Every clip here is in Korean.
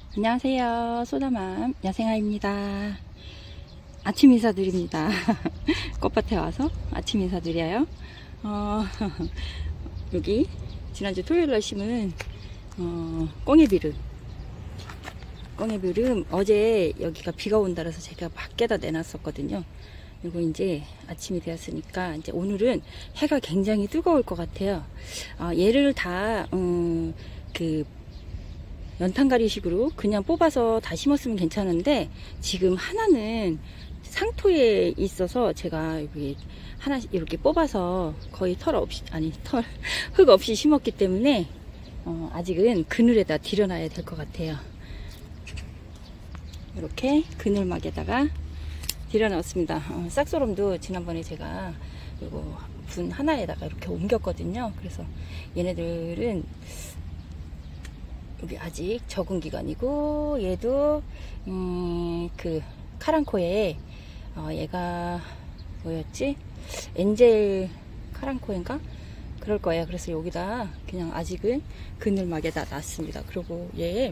안녕하세요. 소다맘 야생아입니다. 아침 인사드립니다. 꽃밭에 와서 아침 인사드려요. 여기 지난주 토요일날 심은 꽁해비름 어제 여기가 비가 온다라서 제가 밖에다 내놨었거든요. 그리고 이제 아침이 되었으니까 이제 오늘은 해가 굉장히 뜨거울 것 같아요. 얘를 다 연탄가리식으로 그냥 뽑아서 다 심었으면 괜찮은데 지금 하나는 상토에 있어서 제가 여기 하나 이렇게 뽑아서 거의 흙 없이 심었기 때문에 아직은 그늘에다 들여놔야 될 것 같아요. 이렇게 그늘막에다가 들여놨습니다. 싹소롬도 지난번에 제가 요거 분 하나에다가 이렇게 옮겼거든요. 그래서 얘네들은 여기 아직 적응 기간이고, 얘도 그 카랑코에 얘가 뭐였지? 엔젤 카랑코인가? 그럴 거예요. 그래서 여기다 그냥 아직은 그늘막에다 놨습니다. 그리고 얘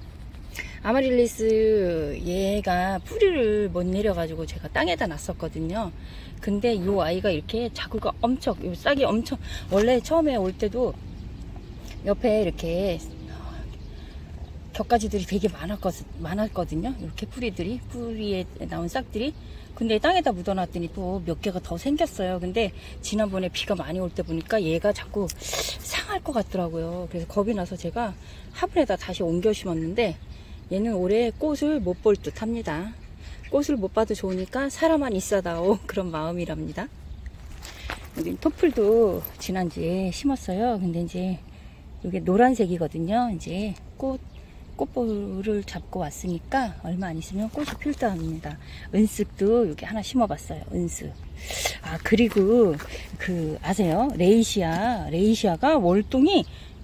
아마릴리스 얘가 뿌리를 못 내려가지고 제가 땅에다 놨었거든요. 근데 이 아이가 이렇게 자구가 엄청, 요 싹이 엄청, 원래 처음에 올 때도 옆에 이렇게 격가지들이 되게 많았거든요. 이렇게 뿌리에 나온 싹들이. 근데 땅에다 묻어놨더니 또 몇 개가 더 생겼어요. 근데 지난번에 비가 많이 올 때 보니까 얘가 자꾸 상할 것 같더라고요. 그래서 겁이 나서 제가 화분에다 다시 옮겨 심었는데 얘는 올해 꽃을 못 볼 듯 합니다. 꽃을 못 봐도 좋으니까 살아만 있어다오, 그런 마음이랍니다. 여기 토플도 지난주에 심었어요. 근데 이제 이게 노란색이거든요. 이제 꽃볼을 잡고 왔으니까 얼마 안 있으면 꽃이 필 듯 합니다. 은쓱도 여기 하나 심어봤어요. 은쓱. 그리고 아세요? 레이시아가 월동이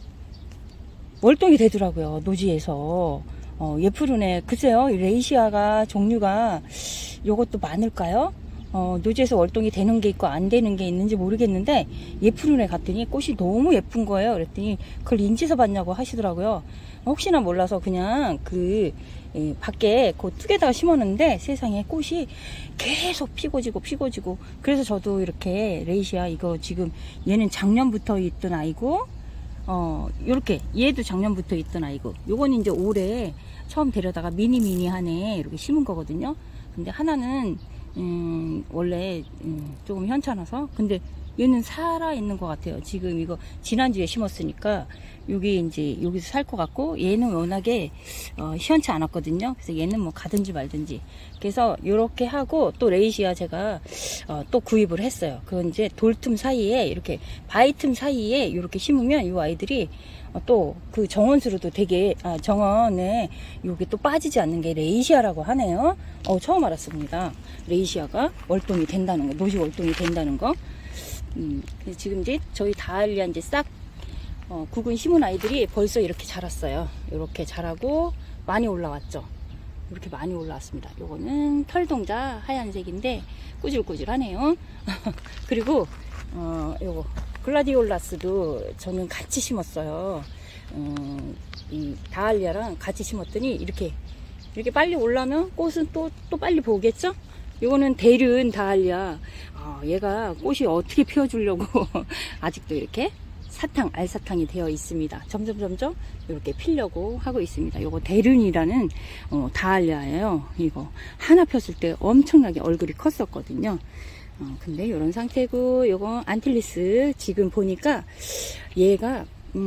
되더라고요. 노지에서. 예쁘르네. 글쎄요, 레이시아가 종류가 요것도 많을까요? 노지에서 월동이 되는 게 있고 안 되는 게 있는지 모르겠는데 예쁘르네 갔더니 꽃이 너무 예쁜 거예요. 그랬더니 그걸 인지서 봤냐고 하시더라고요. 혹시나 몰라서 그냥 밖에 그 뚝에다가 심었는데 세상에 꽃이 계속 피고 지고 그래서 저도 이렇게 레이시아 이거 지금 얘는 작년부터 있던 아이고 요렇게 얘도 작년부터 있던 아이고 요거는 이제 올해 처음 데려다가 미니하네 이렇게 심은 거거든요. 근데 하나는 원래 조금 현찮아서, 근데 얘는 살아있는 것 같아요. 지금 이거 지난주에 심었으니까 여기 이제 여기서 살 것 같고, 얘는 워낙에 시원치 않았거든요. 그래서 얘는 뭐 가든지 말든지. 그래서 요렇게 하고 또 레이시아 제가 또 구입을 했어요. 그건 이제 돌틈 사이에 이렇게 바위 틈 사이에 이렇게 심으면 이 아이들이 또 그 정원수로도 되게 정원에 요게 또 빠지지 않는 게 레이시아라고 하네요. 처음 알았습니다. 레이시아가 월동이 된다는 거, 노지 월동이 된다는 거. 지금 이제 저희 다알리아 이제 싹 구근 심은 아이들이 벌써 이렇게 자랐어요. 이렇게 자라고 많이 올라왔죠. 이렇게 많이 올라왔습니다. 요거는 털동자 하얀색인데 꾸질꾸질하네요. 그리고 요거 글라디올라스도 저는 같이 심었어요. 이 다알리아랑 같이 심었더니 이렇게 빨리 올라면 꽃은 또 빨리 보겠죠? 요거는 대륜 다알리아. 얘가 꽃이 어떻게 피워주려고 아직도 이렇게 알사탕이 되어 있습니다. 점점 이렇게 피려고 하고 있습니다. 요거 대륜이라는 다알리아예요. 이거 하나 폈을 때 엄청나게 얼굴이 컸었거든요. 근데 요런 상태고, 요거 안틸리스 지금 보니까 얘가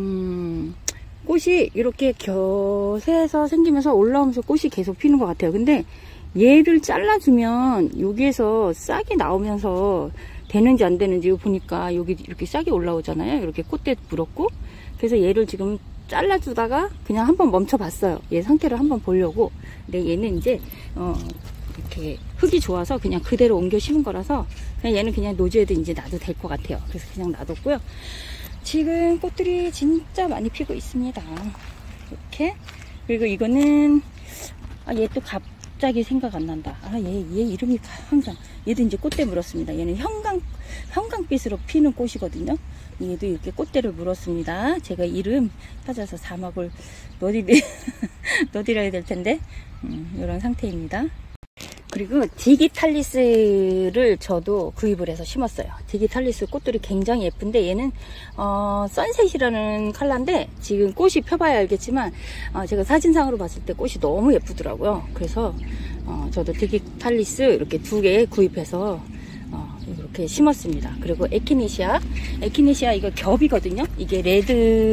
꽃이 이렇게 곁에서 생기면서 올라오면서 꽃이 계속 피는 것 같아요. 근데 얘를 잘라주면 여기에서 싹이 나오면서 되는지 안 되는지 보니까 여기 이렇게 싹이 올라오잖아요. 이렇게 꽃대 물었고. 그래서 얘를 지금 잘라주다가 그냥 한번 멈춰봤어요. 얘 상태를 한번 보려고. 근데 얘는 이제 이렇게 흙이 좋아서 그냥 그대로 옮겨 심은 거라서 그냥 얘는 그냥 노지에도 이제 놔도 될 것 같아요. 그래서 그냥 놔뒀고요. 지금 꽃들이 진짜 많이 피고 있습니다. 이렇게. 그리고 이거는 얘 또 갑자기 생각 안 난다. 얘 이름이 항상, 얘도 이제 꽃대 물었습니다. 얘는 형광빛으로 피는 꽃이거든요. 얘도 이렇게 꽃대를 물었습니다. 제가 이름 찾아서 사막을 넣어드려야 될 텐데, 이런 상태입니다. 그리고 디기탈리스를 저도 구입을 해서 심었어요. 디기탈리스 꽃들이 굉장히 예쁜데, 얘는 선셋이라는 컬러인데 지금 꽃이 펴봐야 알겠지만 제가 사진상으로 봤을 때 꽃이 너무 예쁘더라고요. 그래서 저도 디기탈리스 이렇게 2개 구입해서 이렇게 심었습니다. 그리고 에키네시아 이거 겹이거든요. 이게 레드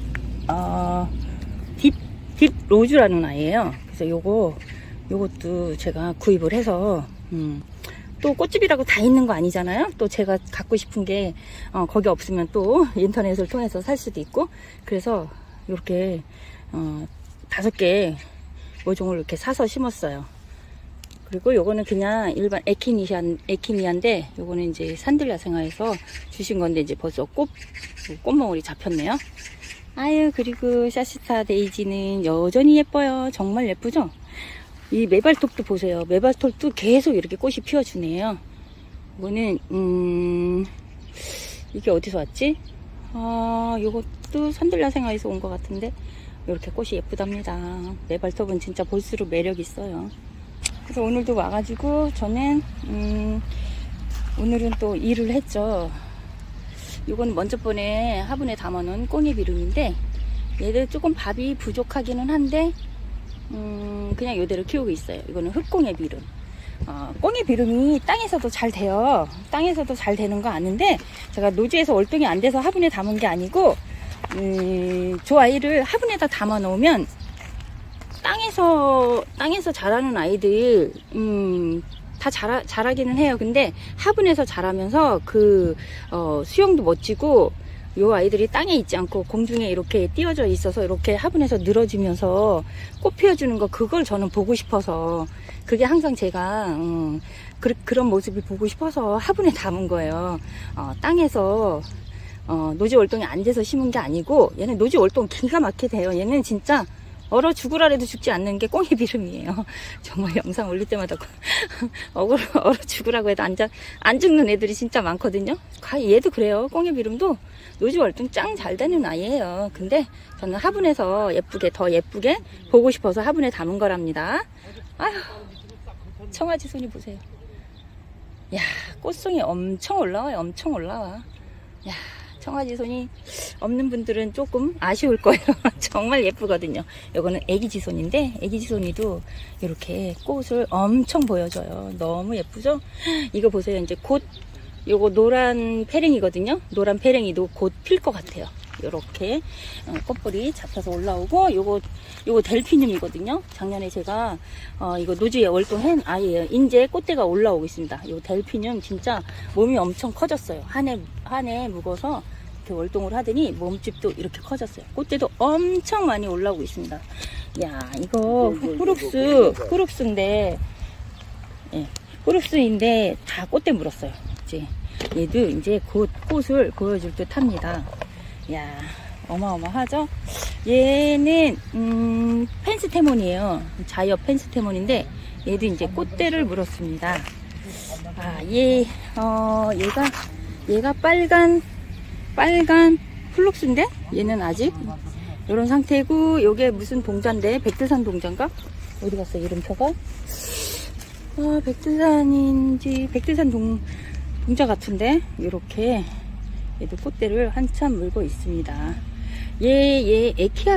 딥 로즈라는 아이예요. 그래서 요것도 제가 구입을 해서 또 꽃집이라고 다 있는 거 아니잖아요. 또 제가 갖고 싶은 게 거기 없으면 또 인터넷을 통해서 살 수도 있고, 그래서 이렇게 5개 모종을 이렇게 사서 심었어요. 그리고 요거는 그냥 일반 에키니아인데, 요거는 이제 산들야생화에서 주신 건데 이제 벌써 꽃몽울이 잡혔네요. 아유, 그리고 샤시타 데이지는 여전히 예뻐요. 정말 예쁘죠? 이 메발톱도 보세요. 메발톱도 계속 이렇게 꽃이 피어주네요. 이거는 이게 어디서 왔지? 요것도 산들야생화에서 온 것 같은데 이렇게 꽃이 예쁘답니다. 메발톱은 진짜 볼수록 매력 있어요. 그래서 오늘도 와가지고 저는 오늘은 또 일을 했죠. 이건 먼저 번에 화분에 담아놓은 꽁이비름인데, 얘들 조금 밥이 부족하기는 한데 그냥 요대로 키우고 있어요. 이거는 흑꽁이비름. 꽁이비름이 땅에서도 잘 돼요. 땅에서도 잘 되는 거 아는데, 제가 노지에서 월동이 안 돼서 화분에 담은 게 아니고, 저 아이를 화분에다 담아 놓으면 땅에서 자라는 아이들 다 자라기는 해요. 근데 화분에서 자라면서 수영도 멋지고, 요 아이들이 땅에 있지 않고 공중에 이렇게 띄어져 있어서 이렇게 화분에서 늘어지면서 꽃 피워주는 거, 그걸 저는 보고 싶어서, 그게 항상 제가 그런 모습이 보고 싶어서 화분에 담은 거예요. 땅에서 노지 월동이 안 돼서 심은 게 아니고, 얘는 노지 월동 기가 막히게 돼요. 얘는 진짜 얼어 죽으라래도 죽지 않는 게 꽁이비름이에요. 정말 영상 올릴 때마다 얼어 죽으라고 해도 안 죽는 애들이 진짜 많거든요. 얘도 그래요. 꽁이비름도 노지 월동 짱 잘 되는 아이예요. 근데 저는 화분에서 더 예쁘게 보고 싶어서 화분에 담은 거랍니다. 아휴, 청아지 손이 보세요. 야, 꽃송이 엄청 올라와요. 엄청 올라와. 야, 청아지 손이 없는 분들은 조금 아쉬울 거예요. 정말 예쁘거든요. 요거는 애기지손인데, 애기지손이도 이렇게 꽃을 엄청 보여줘요. 너무 예쁘죠? 이거 보세요. 이제 곧 요거 노란 페랭이거든요. 노란 페랭이도 곧 필 것 같아요. 요렇게 꽃볼이 잡혀서 올라오고, 요거 델피늄이거든요. 작년에 제가 이거 노지에 월동한 아이예요. 이제 꽃대가 올라오고 있습니다. 요 델피늄 진짜 몸이 엄청 커졌어요. 한 해 묵어서 이렇게 월동을 하더니 몸집도 이렇게 커졌어요. 꽃대도 엄청 많이 올라오고 있습니다. 야, 이거 후룩스인데, 예, 후룩스인데 다 꽃대 물었어요. 이제 얘도 이제 곧 꽃을 보여줄 듯 합니다. 야, 어마어마하죠? 얘는 펜스테몬이에요. 자이어 펜스테몬인데, 얘도 이제 꽃대를 물었습니다. 얘가 빨간 플룩스인데, 얘는 아직 이런 상태고, 요게 무슨 동자인데, 백두산 동자인가? 어디 갔어 이름표가? 백두산 동자 같은데, 이렇게 얘도 꽃대를 한참 물고 있습니다. 얘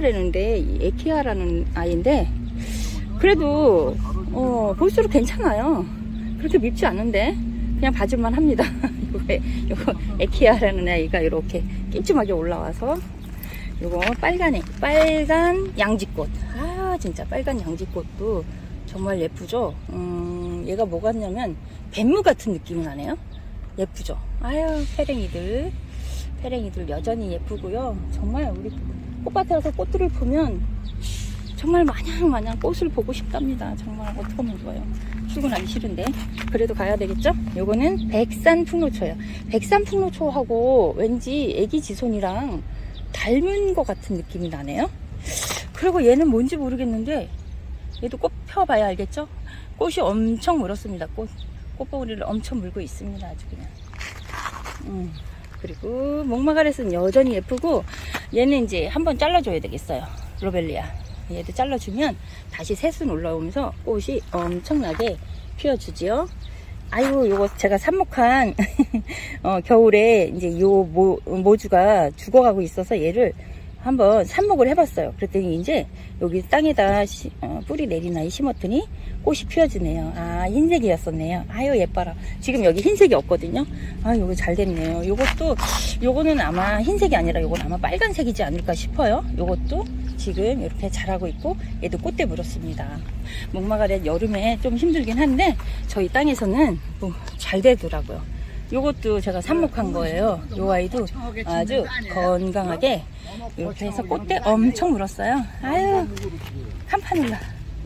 에키아라는 아이인데, 그래도 볼수록 괜찮아요. 그렇게 밉지 않은데 그냥 봐줄만 합니다. 요거 에키아라는 아이가 이렇게 낄끔하게 올라와서, 요거 빨간 양지꽃. 진짜 빨간 양지꽃도 정말 예쁘죠? 얘가 뭐 같냐면 뱀무 같은 느낌이 나네요. 예쁘죠? 페랭이들 여전히 예쁘고요. 정말 우리 꽃밭에 와서 꽃들을 보면 정말 마냥 꽃을 보고 싶답니다. 정말 어떡하면 좋아요. 출근하기 싫은데 그래도 가야 되겠죠? 요거는 백산풍로초예요. 백산풍로초하고 왠지 애기지손이랑 닮은 것 같은 느낌이 나네요. 그리고 얘는 뭔지 모르겠는데, 얘도 꽃 펴봐야 알겠죠? 꽃이 엄청 물었습니다. 꽃봉오리를 엄청 물고 있습니다. 아주 그냥. 그리고 목마가렛은 여전히 예쁘고, 얘는 이제 한번 잘라줘야 되겠어요. 로벨리아. 얘도 잘라주면 다시 새순 올라오면서 꽃이 엄청나게 피어주지요. 아이고, 요거 제가 삽목한 겨울에 이제 요 모주가 죽어가고 있어서 얘를 한번 삽목을 해봤어요. 그랬더니 이제 여기 땅에다 뿌리 내리나이 심었더니 꽃이 피어지네요. 아, 흰색이었었네요. 아유, 예뻐라. 지금 여기 흰색이 없거든요. 아, 요거 잘 됐네요. 요거는 아마 흰색이 아니라 요건 아마 빨간색이지 않을까 싶어요. 요것도 지금 이렇게 자라고 있고, 얘도 꽃대 물었습니다. 목마가렛 여름에 좀 힘들긴 한데 저희 땅에서는 뭐 잘 되더라고요. 요것도 제가 삽목한 거예요. 요 아이도 아주 건강하게 이렇게 해서 꽃대 엄청 물었어요. 아유, 캄파눌라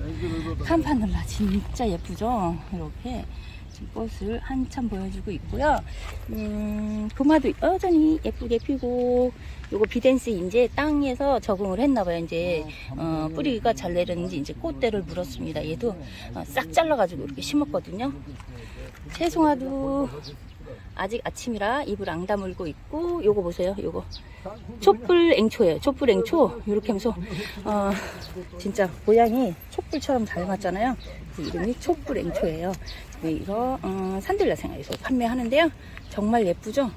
진짜 예쁘죠. 이렇게 지금 꽃을 한참 보여주고 있고요. 금화도 여전히 예쁘게 피고, 요거 비덴스 이제 땅에서 적응을 했나봐요. 이제 뿌리가 잘 내렸는지 이제 꽃대를 물었습니다. 얘도 싹 잘라가지고 이렇게 심었거든요. 채송화도 아직 아침이라 잎을 앙 다물고 있고, 요거 보세요. 요거 촛불앵초예요. 촛불앵초. 이렇게 하면서 진짜 모양이 촛불처럼 닮았잖아요. 이름이 촛불앵초예요. 이거 산들야생에서 판매하는데요. 정말 예쁘죠?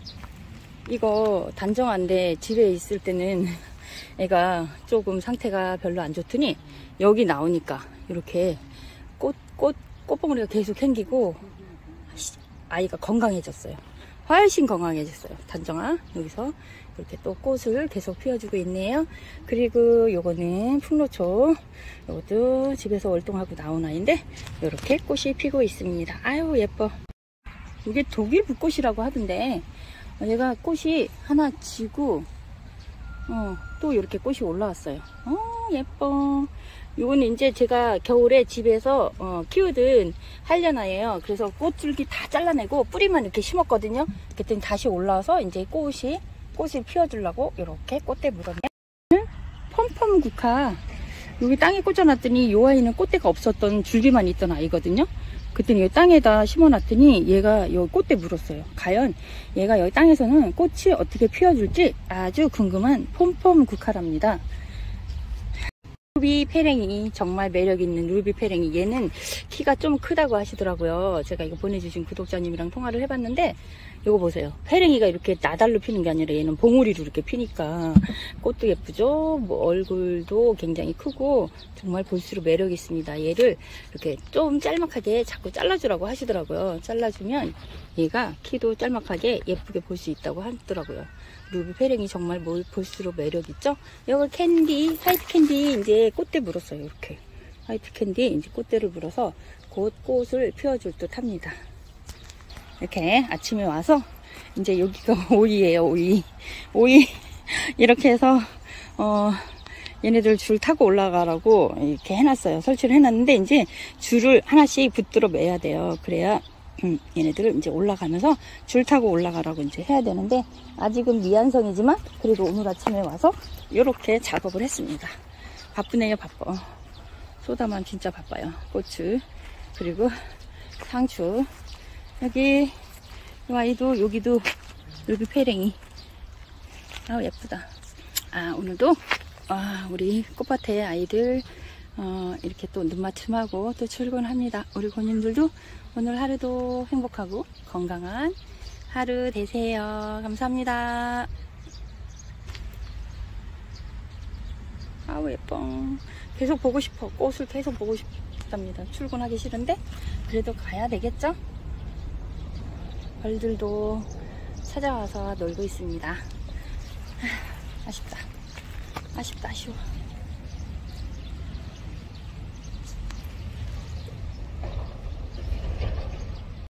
이거 단정한데 집에 있을 때는 애가 조금 상태가 별로 안 좋더니 여기 나오니까 이렇게 꽃봉오리가 계속 생기고 아이가 건강해졌어요. 훨씬 건강해졌어요. 단정아, 여기서 이렇게 또 꽃을 계속 피워주고 있네요. 그리고 요거는 풍로초. 요것도 집에서 월동하고 나온 아이인데 이렇게 꽃이 피고 있습니다. 아유, 예뻐. 이게 독일 붓꽃이라고 하던데, 얘가 꽃이 하나 지고 또 이렇게 꽃이 올라왔어요. 예뻐. 요거는 이제 제가 겨울에 집에서 키우던 한려나예요. 그래서 꽃줄기 다 잘라내고 뿌리만 이렇게 심었거든요. 그랬더니 다시 올라와서 이제 꽃을 피워주려고 이렇게 꽃대 물었네. 펌펌 국화. 여기 땅에 꽂아놨더니 요 아이는 꽃대가 없었던 줄기만 있던 아이거든요. 그랬더니 여기 땅에다 심어놨더니 얘가 여기 꽃대 물었어요. 과연 얘가 여기 땅에서는 꽃이 어떻게 피워줄지 아주 궁금한 펌펌 국화랍니다. 루비 페랭이, 정말 매력있는 루비 페랭이. 얘는 키가 좀 크다고 하시더라고요. 제가 이거 보내주신 구독자님이랑 통화를 해봤는데, 이거 보세요. 페랭이가 이렇게 나달로 피는 게 아니라 얘는 봉우리로 이렇게 피니까 꽃도 예쁘죠. 뭐 얼굴도 굉장히 크고 정말 볼수록 매력 있습니다. 얘를 이렇게 좀 짤막하게 자꾸 잘라주라고 하시더라고요. 잘라주면 얘가 키도 짤막하게 예쁘게 볼 수 있다고 하더라고요. 루비 페랭이 정말 볼수록 매력 있죠. 이거 캔디, 화이트 캔디 이제 꽃대 물었어요. 이렇게 화이트 캔디 이제 꽃대를 물어서 곧 꽃을 피워줄 듯 합니다. 이렇게 아침에 와서 이제 여기가 오이예요. 오이 이렇게 해서 얘네들 줄 타고 올라가라고 이렇게 해놨어요. 설치를 해놨는데 이제 줄을 하나씩 붙들어 매야 돼요. 그래야 얘네들을 이제 올라가면서 줄 타고 올라가라고 이제 해야 되는데, 아직은 미완성이지만 그래도 오늘 아침에 와서 이렇게 작업을 했습니다. 바쁘네요. 바빠. 소다만 진짜 바빠요. 고추, 그리고 상추. 여기 이 아이도, 여기도 루비 페랭이. 아우, 예쁘다. 오늘도 우리 꽃밭에 아이들 이렇게 또 눈맞춤하고 또 출근합니다. 우리 고님들도 오늘 하루도 행복하고 건강한 하루 되세요. 감사합니다. 아우, 예뻐. 계속 보고 싶어. 꽃을 계속 보고 싶답니다. 출근하기 싫은데 그래도 가야 되겠죠? 벌들도 찾아와서 놀고 있습니다. 아쉽다. 아쉬워.